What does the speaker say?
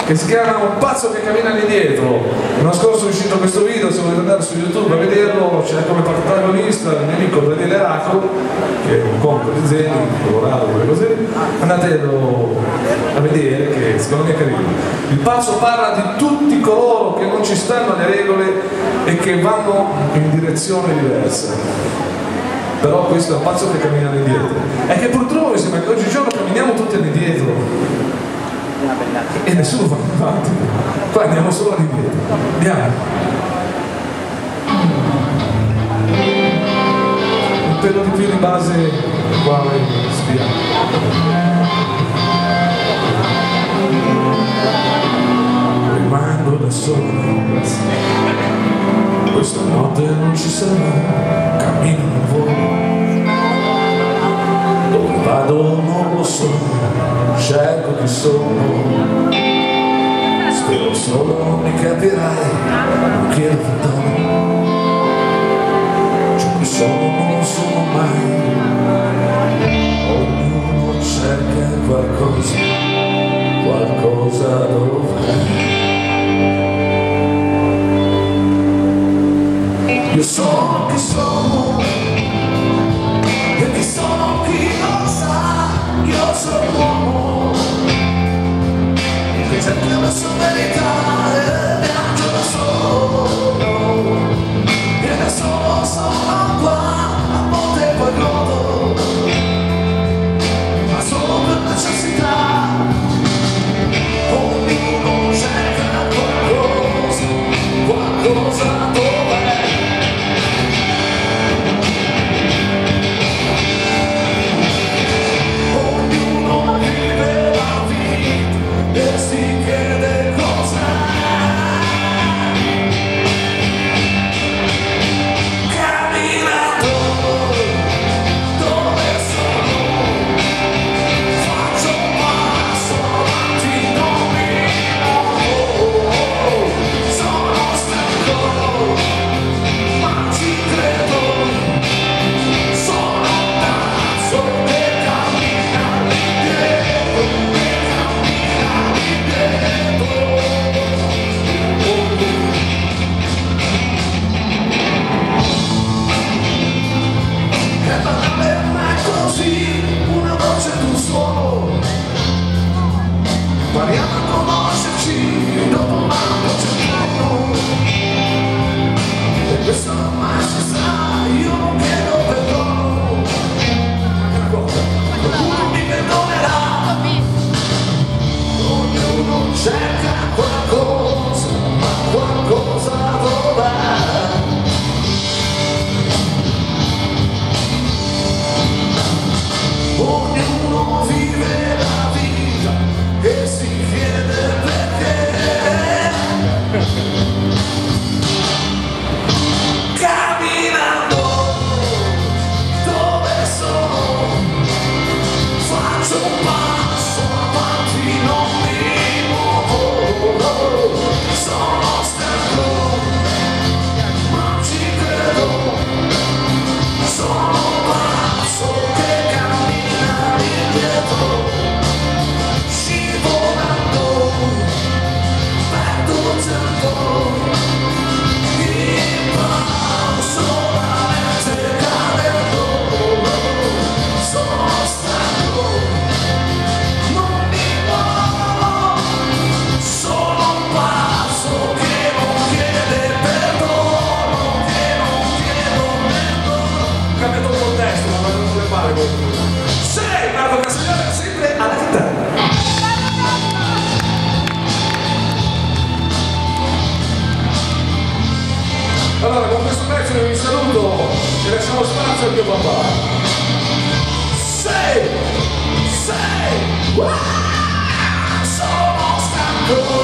che si chiama Un pazzo che cammina indietro. L'anno scorso è uscito questo video, se volete andare su YouTube a vederlo, c'è come protagonista il mio amico Daniele Araco, che è un compo di Zeni, Colorado, quelle cose lì. Andatelo a vedere, che secondo me è carino. Il pazzo parla di tutti coloro che non ci stanno alle regole e che vanno in direzione diversa. Però questo è un pazzo che cammina indietro. È che purtroppo mi sembra che oggigiorno camminiamo tutti all'indietro e nessuno va avanti, qua andiamo solo all'indietro. Andiamo. Un pelo di più di base qua spiamo. Rimango da solo, questa notte non ci sarà, cammino nel volo, dove vado non lo so, cerco chi sono, spero solo mi capirai, non chiedo perdono, ciò che sono non sono mai, ognuno cerca qualcosa, qualcosa dov'è. Io sono chi sono, e chi sono chi lo sa, io sono l'uomo che cerca la sua verità e viaggio da solo, e da solo sono qua, a volte poi godo, ma solo per necessità, ognuno cerca qualcosa, qualcosa dov'è. Impariamo a conoscerci dopo un anno cercato, e questo ormai si sa, io non chiedo perdono, qualcuno mi perdonerà, ognuno cerca qualcosa, ma qualcosa dov'è? Ognuno vive la vita e si chiede perché, camminando dove sono, faccio un passo avanti, non mi muovo, sono stanco, ma ci credo, sono un passo che cammina indietro. Sei Marco Castiglione, sempre alla chitarra. Allora, con questo pezzo vi saluto e lasciamo spazio al mio papà. Sei, sono stanco.